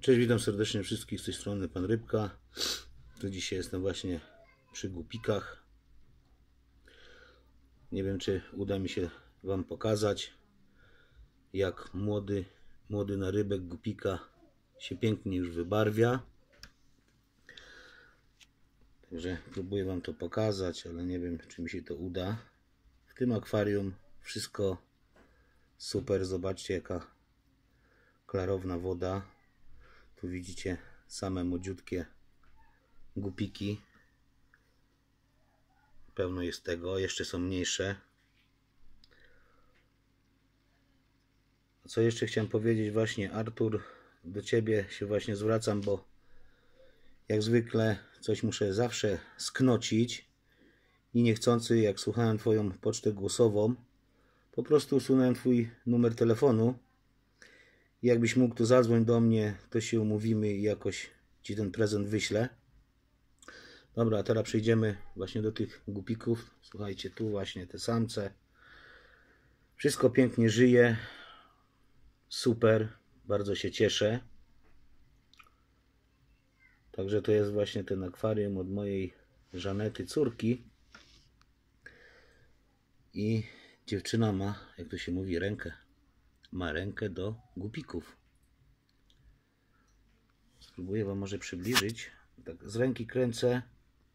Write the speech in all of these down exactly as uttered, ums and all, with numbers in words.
Cześć, witam serdecznie wszystkich z tej strony Pan Rybka. Tu dzisiaj jestem właśnie przy gupikach. Nie wiem, czy uda mi się Wam pokazać, jak młody, młody narybek gupika się pięknie już wybarwia. Także próbuję Wam to pokazać, ale nie wiem, czy mi się to uda. W tym akwarium wszystko super. Zobaczcie, jaka klarowna woda. Tu widzicie same młodziutkie gupiki. Pełno jest tego, jeszcze są mniejsze. Co jeszcze chciałem powiedzieć, właśnie Artur, do Ciebie się właśnie zwracam, bo jak zwykle coś muszę zawsze sknocić i niechcący, jak słuchałem Twoją pocztę głosową, po prostu usunąłem Twój numer telefonu. Jakbyś mógł, to zadzwoń do mnie, to się umówimy i jakoś Ci ten prezent wyślę. Dobra, a teraz przejdziemy właśnie do tych gupików. Słuchajcie, tu właśnie te samce. Wszystko pięknie żyje. Super, bardzo się cieszę. Także to jest właśnie ten akwarium od mojej Żanety, córki. I dziewczyna ma, jak to się mówi, rękę. Ma rękę do gupików. Spróbuję Wam może przybliżyć. Tak z ręki kręcę.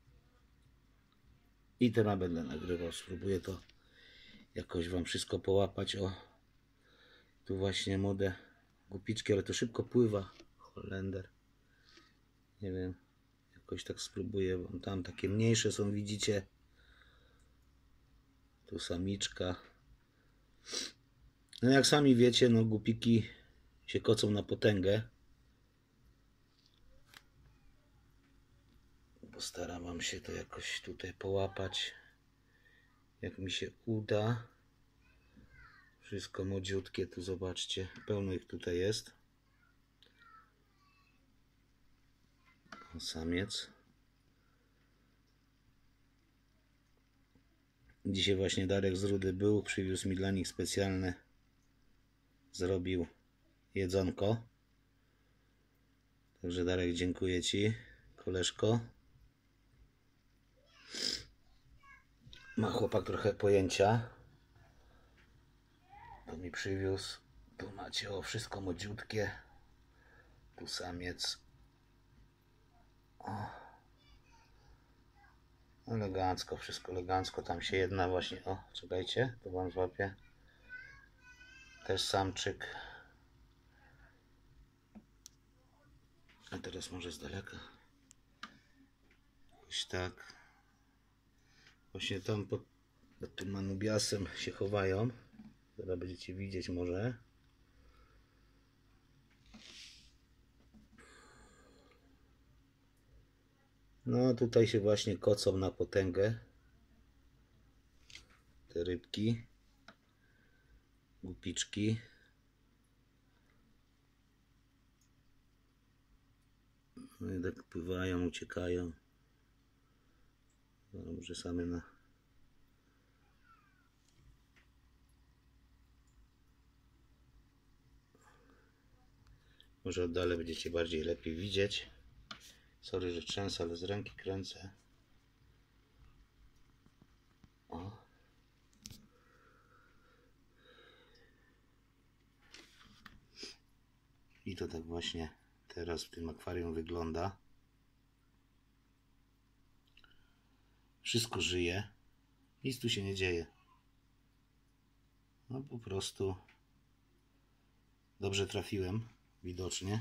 I teraz będę nagrywał. Spróbuję to jakoś Wam wszystko połapać. O, tu właśnie młode gupiczki, ale to szybko pływa. Holender. Nie wiem, jakoś tak spróbuję. Wam tam takie mniejsze są, widzicie. Tu samiczka. No jak sami wiecie, no gupiki się kocą na potęgę. Postaram wam się to jakoś tutaj połapać, jak mi się uda. Wszystko młodziutkie, tu zobaczcie, pełno ich tutaj jest. O, samiec. Dzisiaj właśnie Darek z Rudy był, przywiózł mi dla nich specjalne, zrobił jedzonko. Także Darek, dziękuję Ci, koleżko. Ma chłopak trochę pojęcia. To mi przywiózł. Tu macie, o, wszystko młodziutkie. Tu samiec. O. Elegancko, wszystko elegancko. Tam się jedna właśnie, o, czekajcie, to Wam złapię. Też samczyk. A teraz może z daleka. Jakoś tak. Właśnie tam pod, pod tym anubiasem się chowają. Teraz będziecie widzieć może. No tutaj się właśnie kocą na potęgę te rybki, gupiczki. No i tak pływają, uciekają. No, może same na może oddalę będziecie bardziej lepiej widzieć. Sorry, że trzęsę, ale z ręki kręcę. O. I to tak właśnie teraz w tym akwarium wygląda. Wszystko żyje. Nic tu się nie dzieje. No po prostu dobrze trafiłem, widocznie.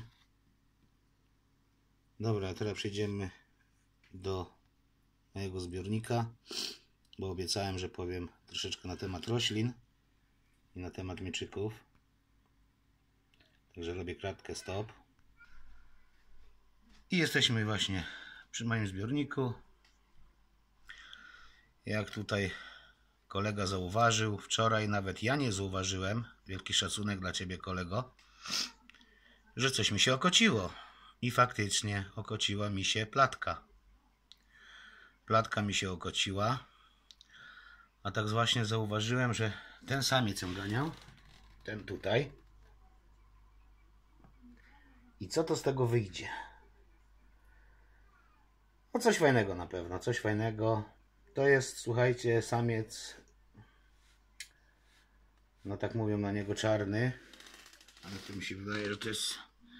Dobra, teraz przejdziemy do mojego zbiornika, bo obiecałem, że powiem troszeczkę na temat roślin i na temat mieczyków. Także robię kratkę stop. I jesteśmy właśnie przy moim zbiorniku. Jak tutaj kolega zauważył, wczoraj nawet ja nie zauważyłem, wielki szacunek dla Ciebie, kolego, że coś mi się okociło. I faktycznie okociła mi się platka. Platka mi się okociła. A tak właśnie zauważyłem, że ten samiec ją ganiał. Ten tutaj. I I co to z tego wyjdzie? No coś fajnego na pewno, coś fajnego. To jest, słuchajcie, samiec, no tak mówią na niego, czarny, ale to mi się wydaje, że to jest,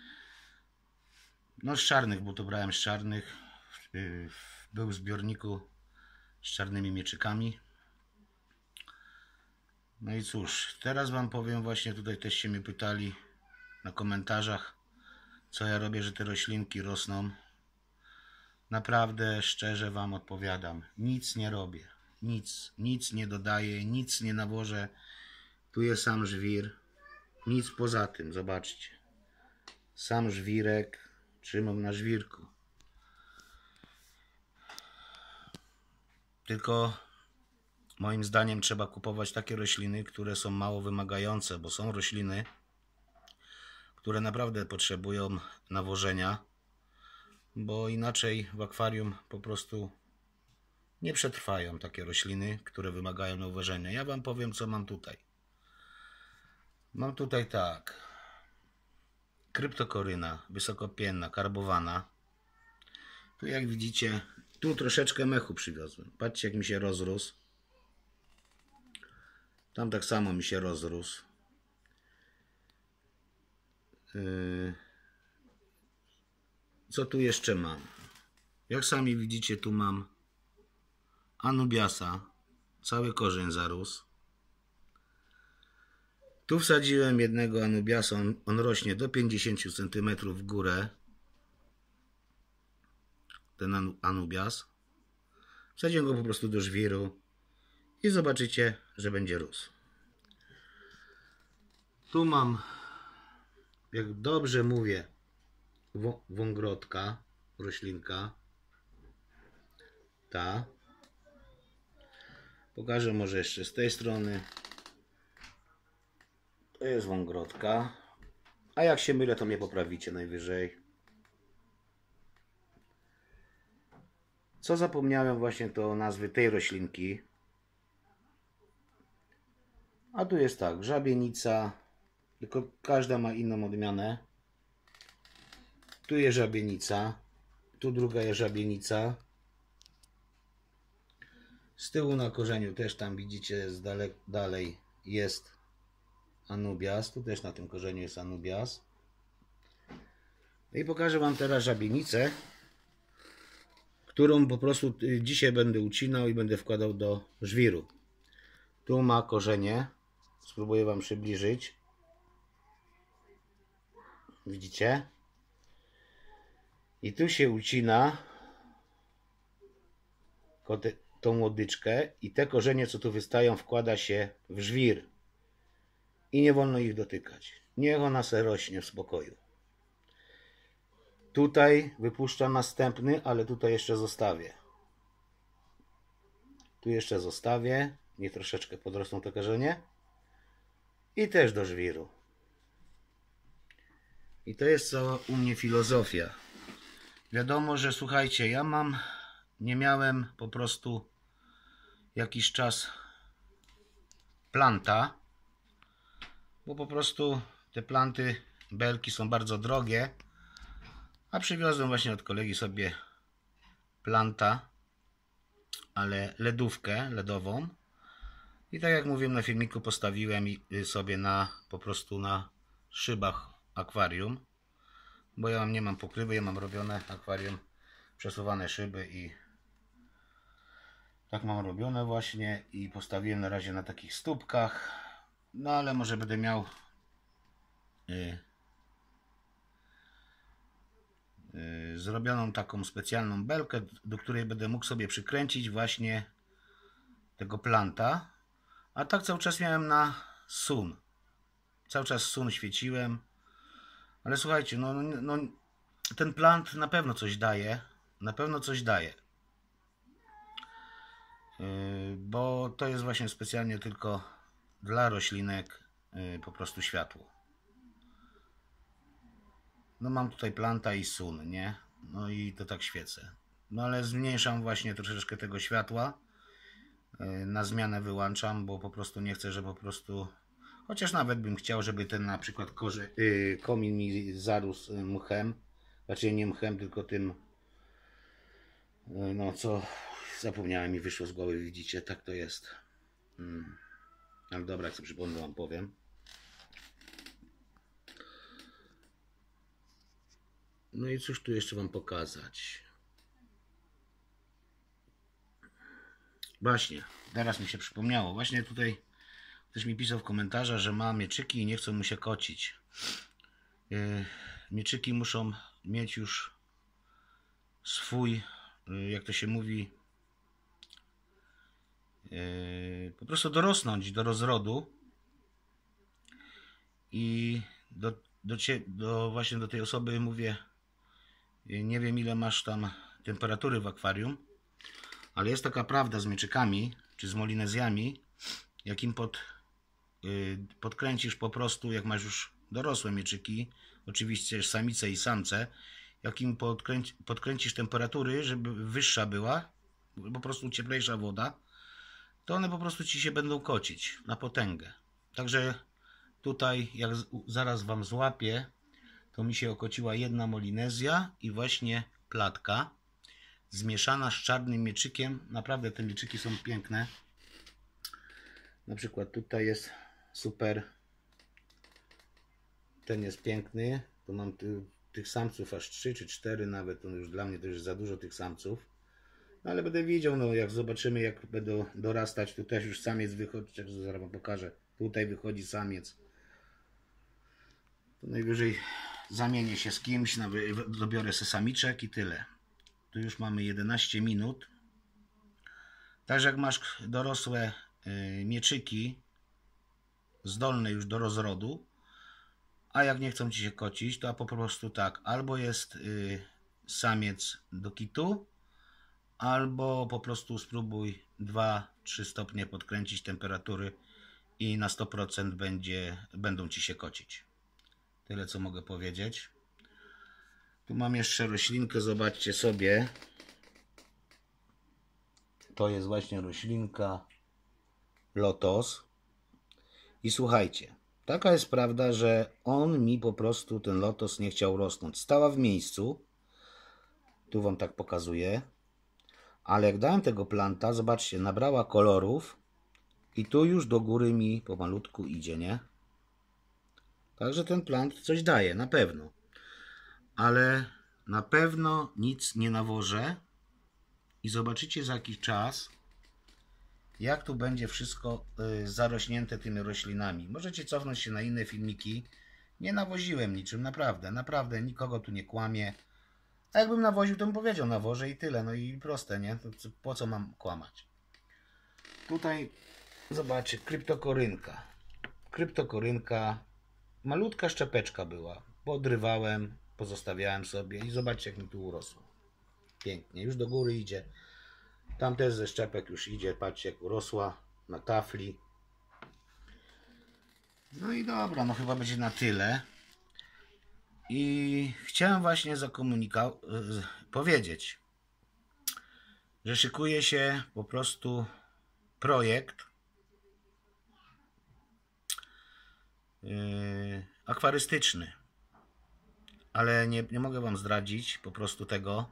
no z czarnych, bo to brałem z czarnych. Był w zbiorniku z czarnymi mieczykami. No i cóż, teraz wam powiem, właśnie tutaj też się mnie pytali na komentarzach, co ja robię, że te roślinki rosną. Naprawdę, szczerze wam odpowiadam, nic nie robię, nic, nic nie dodaję, nic nie nawożę. Tu jest sam żwir, nic poza tym, zobaczcie. Sam żwirek trzymam na żwirku. Tylko moim zdaniem trzeba kupować takie rośliny, które są mało wymagające, bo są rośliny, które naprawdę potrzebują nawożenia, bo inaczej w akwarium po prostu nie przetrwają takie rośliny, które wymagają nawożenia. Ja wam powiem, co mam tutaj. Mam tutaj tak, kryptokoryna wysokopienna, karbowana. Tu jak widzicie, tu troszeczkę mechu przywiozłem. Patrzcie, jak mi się rozrósł. Tam tak samo mi się rozrósł. Yy... Co tu jeszcze mam? Jak sami widzicie, tu mam anubiasa. Cały korzeń zarósł. Tu wsadziłem jednego anubiasa. On, on rośnie do pięćdziesięciu centymetrów w górę. Ten anubias. Wsadziłem go po prostu do żwiru. I zobaczycie, że będzie rósł. Tu mam, jak dobrze mówię, wągrotka, roślinka. Ta. Pokażę może jeszcze z tej strony. To jest wągrotka. A jak się mylę, to mnie poprawicie najwyżej. Co zapomniałem właśnie, to nazwy tej roślinki. A tu jest tak, żabienica, tylko każda ma inną odmianę. Tu jest żabienica, tu druga jest żabienica. Z tyłu na korzeniu też tam widzicie, z dalek, dalej jest anubias. Tu też na tym korzeniu jest anubias. I pokażę wam teraz żabienicę, którą po prostu dzisiaj będę ucinał i będę wkładał do żwiru. Tu ma korzenie. Spróbuję wam przybliżyć. Widzicie? I tu się ucina tą łodyczkę i te korzenie, co tu wystają, wkłada się w żwir. I nie wolno ich dotykać. Niech ona se rośnie w spokoju. Tutaj wypuszczam następny, ale tutaj jeszcze zostawię. Tu jeszcze zostawię. Niech troszeczkę podrosną te korzenie. I też do żwiru. I to jest cała u mnie filozofia. Wiadomo, że słuchajcie, ja mam, nie miałem po prostu jakiś czas planta, bo po prostu te planty, belki są bardzo drogie, a przywiozłem właśnie od kolegi sobie planta, ale ledówkę, ledową. I tak jak mówiłem na filmiku, postawiłem sobie na, po prostu na szybach akwarium, bo ja nie mam pokrywy, ja mam robione akwarium, przesuwane szyby i tak mam robione właśnie i postawiłem na razie na takich stópkach, no ale może będę miał yy, yy, zrobioną taką specjalną belkę, do której będę mógł sobie przykręcić właśnie tego planta. A tak cały czas miałem na sun. Cały czas sun świeciłem. Ale słuchajcie, no, no ten plant na pewno coś daje. Na pewno coś daje. Yy, bo to jest właśnie specjalnie tylko dla roślinek yy, po prostu światło. No mam tutaj planta i sun, nie? No i to tak świecę. No ale zmniejszam właśnie troszeczkę tego światła. Na zmianę wyłączam, bo po prostu nie chcę, że po prostu... Chociaż nawet bym chciał, żeby ten na przykład korze, yy, komin mi zarósł mchem. Znaczy nie mchem, tylko tym, yy, no co, zapomniałem, mi wyszło z głowy, widzicie, tak to jest. Hmm. Ale dobra, jak sobie przypomnę, wam powiem. No i cóż tu jeszcze wam pokazać? Właśnie, teraz mi się przypomniało. Właśnie tutaj ktoś mi pisał w komentarzach, że ma mieczyki i nie chcą mu się kocić. Yy, mieczyki muszą mieć już swój, yy, jak to się mówi, yy, po prostu dorosnąć do rozrodu. I do, do, cie, do właśnie do tej osoby mówię, yy, nie wiem ile masz tam temperatury w akwarium, ale jest taka prawda z mieczykami, czy z molinezjami, jak im pod, yy, podkręcisz po prostu, jak masz już dorosłe mieczyki, oczywiście samice i samce, jak im podkręci, podkręcisz temperatury, żeby wyższa była, po prostu cieplejsza woda, to one po prostu ci się będą kocić na potęgę. Także tutaj, jak zaraz wam złapię, to mi się okociła jedna molinezja i właśnie platka zmieszana z czarnym mieczykiem. Naprawdę te mieczyki są piękne. Na przykład tutaj jest super. Ten jest piękny. Tu mam ty, tych samców aż trzy czy cztery nawet. To już dla mnie to już za dużo tych samców. No ale będę widział, no jak zobaczymy, jak będą dorastać. Tu też już samiec wychodzi. Zaraz wam pokażę. Tutaj wychodzi samiec. To najwyżej zamienię się z kimś, dobiorę sobie samiczek i tyle. Tu już mamy jedenaście minut. Także jak masz dorosłe y, mieczyki, zdolne już do rozrodu, a jak nie chcą ci się kocić, to po prostu tak, albo jest y, samiec do kitu, albo po prostu spróbuj dwa trzy stopnie podkręcić temperatury i na sto procent będzie, będą ci się kocić. Tyle co mogę powiedzieć. Tu mam jeszcze roślinkę, zobaczcie sobie. To jest właśnie roślinka lotos. I słuchajcie, taka jest prawda, że on mi po prostu, ten lotos, nie chciał rosnąć. Stała w miejscu. Tu wam tak pokazuję. Ale jak dałem tego planta, zobaczcie, nabrała kolorów. I tu już do góry mi pomalutku idzie, nie? Także ten plant coś daje, na pewno. Ale na pewno nic nie nawożę. I zobaczycie za jakiś czas, jak tu będzie wszystko y, zarośnięte tymi roślinami. Możecie cofnąć się na inne filmiki. Nie nawoziłem niczym, naprawdę. Naprawdę nikogo tu nie kłamie. A jakbym nawoził, to bym powiedział, nawożę i tyle. No i proste, nie? To, to, po co mam kłamać? Tutaj zobaczcie, kryptokorynka. Kryptokorynka. Malutka szczepeczka była. Podrywałem, pozostawiałem sobie i zobaczcie, jak mi tu urosło. Pięknie, już do góry idzie. Tam też ze szczepek już idzie, patrzcie jak urosła na tafli. No i dobra, no chyba będzie na tyle. I chciałem właśnie zakomunikować, powiedzieć, że szykuje się po prostu projekt yy, akwarystyczny. Ale nie, nie mogę wam zdradzić po prostu tego.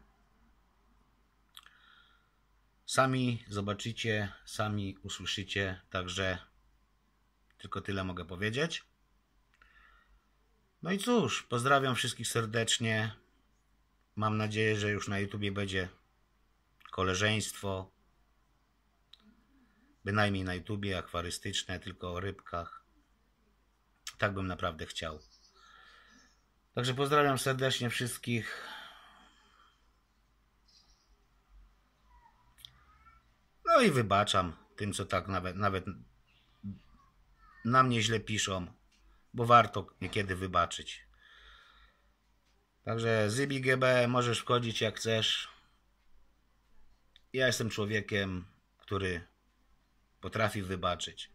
Sami zobaczycie, sami usłyszycie, także tylko tyle mogę powiedzieć. No i cóż, pozdrawiam wszystkich serdecznie. Mam nadzieję, że już na YouTubie będzie koleżeństwo. Bynajmniej na YouTubie akwarystyczne, tylko o rybkach. Tak bym naprawdę chciał. Także pozdrawiam serdecznie wszystkich. No i wybaczam tym, co tak nawet, nawet na mnie źle piszą, bo warto niekiedy wybaczyć. Także Zybi G B, możesz wchodzić jak chcesz. Ja jestem człowiekiem, który potrafi wybaczyć.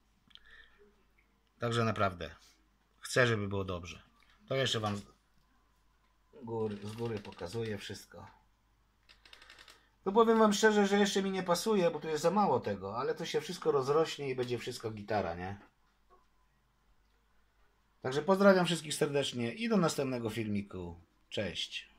Także naprawdę chcę, żeby było dobrze. To jeszcze wam z góry, z góry pokazuję wszystko. No powiem wam szczerze, że jeszcze mi nie pasuje, bo tu jest za mało tego, ale to się wszystko rozrośnie i będzie wszystko gitara, nie? Także pozdrawiam wszystkich serdecznie i do następnego filmiku. Cześć.